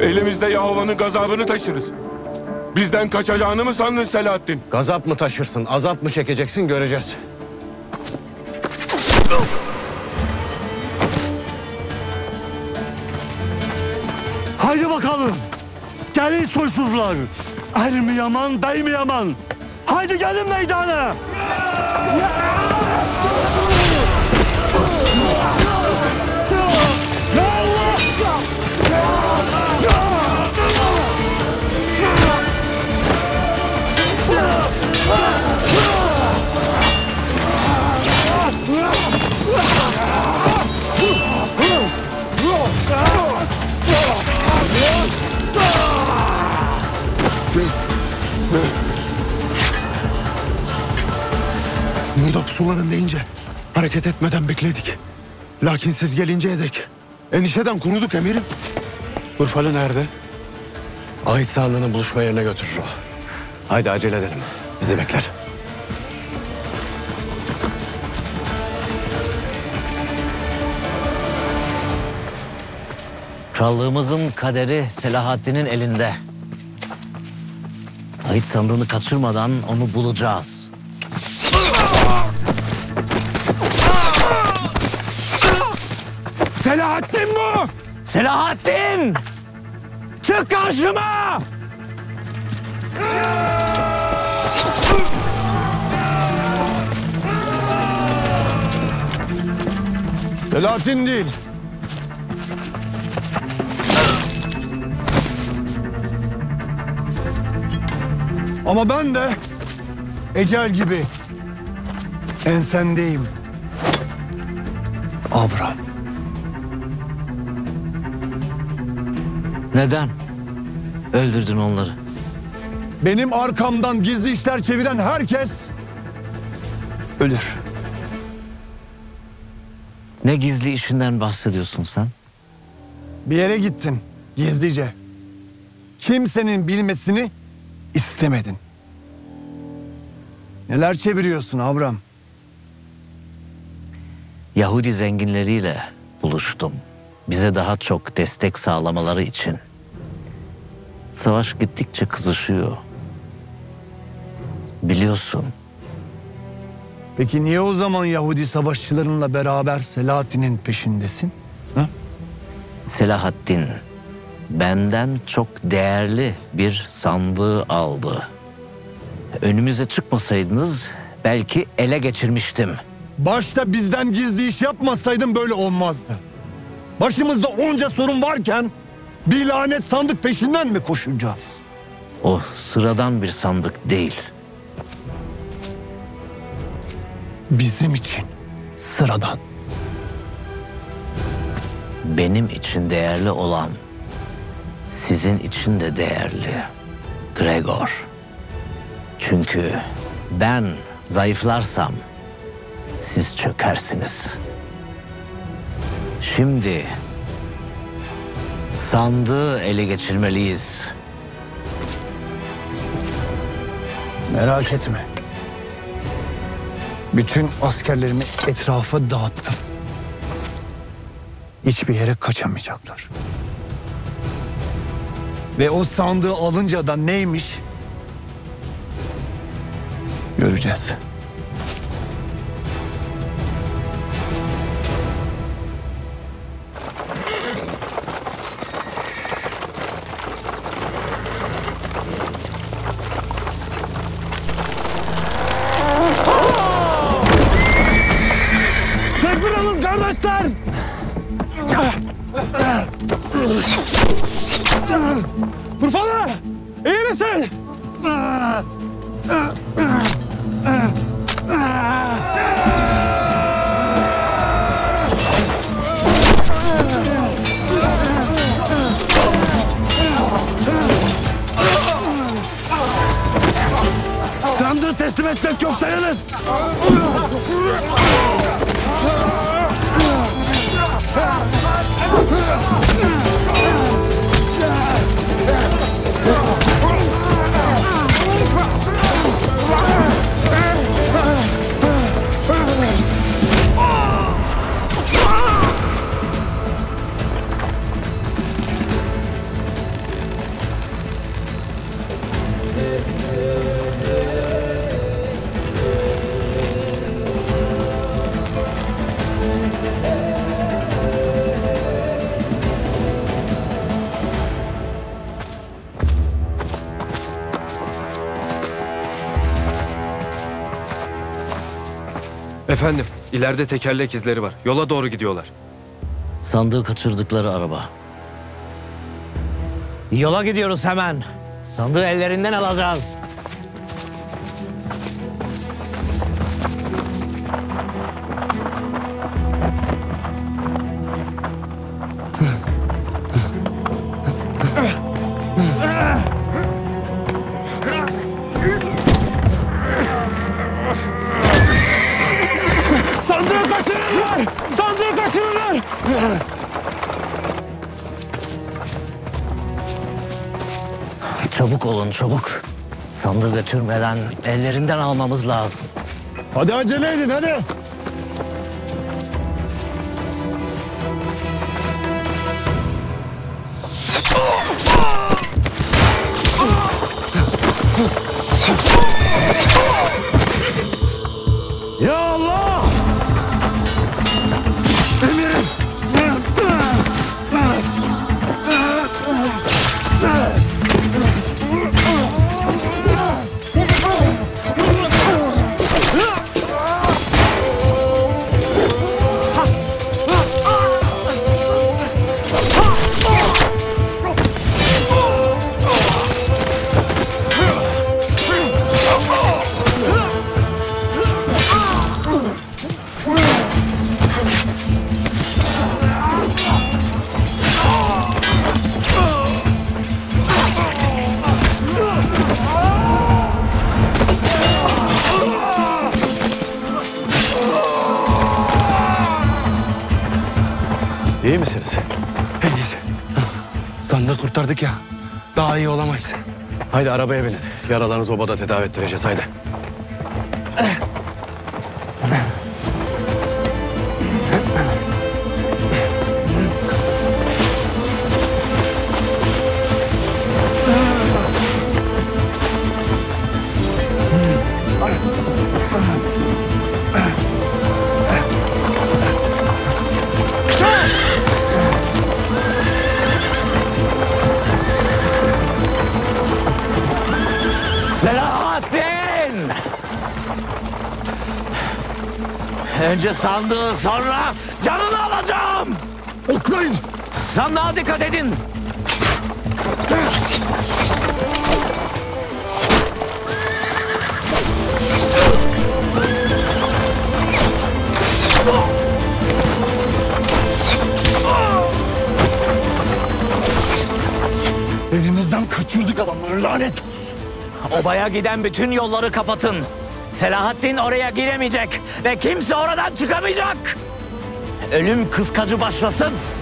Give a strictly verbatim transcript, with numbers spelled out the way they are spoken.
Elimizde Yahova'nın gazabını taşırız. Bizden kaçacağını mı sandın Selahattin? Gazap mı taşırsın, azap mı çekeceksin göreceğiz. Haydi bakalım. Gelin soysuzlar. Er mi yaman, bey mi yaman? Haydi gelin meydana. Burada pusulanın deyince hareket etmeden bekledik. Lakin siz gelinceye dek endişeden kuruduk emirim. Urfalı nerede? Ait sandığını buluşma yerine götürür o. Haydi acele edelim. Bizi bekler. Krallığımızın kaderi Selahaddin'in elinde. Ait sandığını kaçırmadan onu bulacağız. Selahattin bu! Selahattin! Çık karşıma! Selahattin değil. Ama ben de ecel gibi ensendeyim. Avram. Neden? Öldürdün onları. Benim arkamdan gizli işler çeviren herkes ölür. Ne gizli işinden bahsediyorsun sen? Bir yere gittin gizlice. Kimsenin bilmesini istemedin. Neler çeviriyorsun Avram? Yahudi zenginleriyle buluştum. Bize daha çok destek sağlamaları için. Savaş gittikçe kızışıyor. Biliyorsun. Peki niye o zaman Yahudi savaşçılarınla beraber Selahattin'in peşindesin? Ha? Selahaddin benden çok değerli bir sandığı aldı. Önümüze çıkmasaydınız belki ele geçirmiştim. Başta bizden gizli iş yapmasaydın böyle olmazdı. Başımızda onca sorun varken bir lanet sandık peşinden mi koşacağız? O sıradan bir sandık değil. Bizim için sıradan. Benim için değerli olan sizin için de değerli Gregor. Çünkü ben zayıflarsam siz çökersiniz. Şimdi sandığı ele geçirmeliyiz. Merak etme. Bütün askerlerimi etrafa dağıttım. Hiçbir yere kaçamayacaklar. Ve o sandığı alınca da neymiş? Göreceğiz. Tedbir alın kardeşler! Urfalı! İyi misin? Sandığı teslim etmek yok, dayanın! Efendim, ileride tekerlek izleri var. Yola doğru gidiyorlar. Sandığı kaçırdıkları araba. Yola gidiyoruz hemen. Sandığı ellerinden alacağız. Sandığı kaçırırlar! Sandığı kaçırırlar! Çabuk olun çabuk. Sandığı götürmeden ellerinden almamız lazım. Hadi acele edin hadi. Ya Allah! Emirim! İyi misiniz? İyiyiz. Sandığı kurtardık ya. Daha iyi olamayız. Haydi arabaya binin. Yaralarınızı obada tedavi ettireceğiz haydi. Selahattin! Önce sandığı sonra canını alacağım. Oklayın. Sandığa dikkat edin. Elimizden kaçırdık adamları lanet olsun. Obaya giden bütün yolları kapatın. Selahattin oraya giremeyecek ve kimse oradan çıkamayacak. Ölüm kıskacı başlasın.